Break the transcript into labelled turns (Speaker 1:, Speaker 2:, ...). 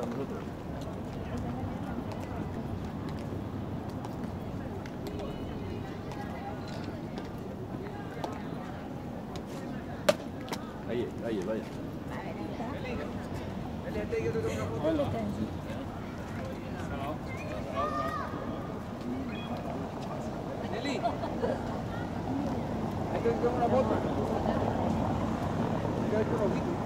Speaker 1: con nosotros. Ahí, vaya.
Speaker 2: ¿Dónde está?
Speaker 1: Nelly, hay que tomar una foto. Hay que ver con ojito.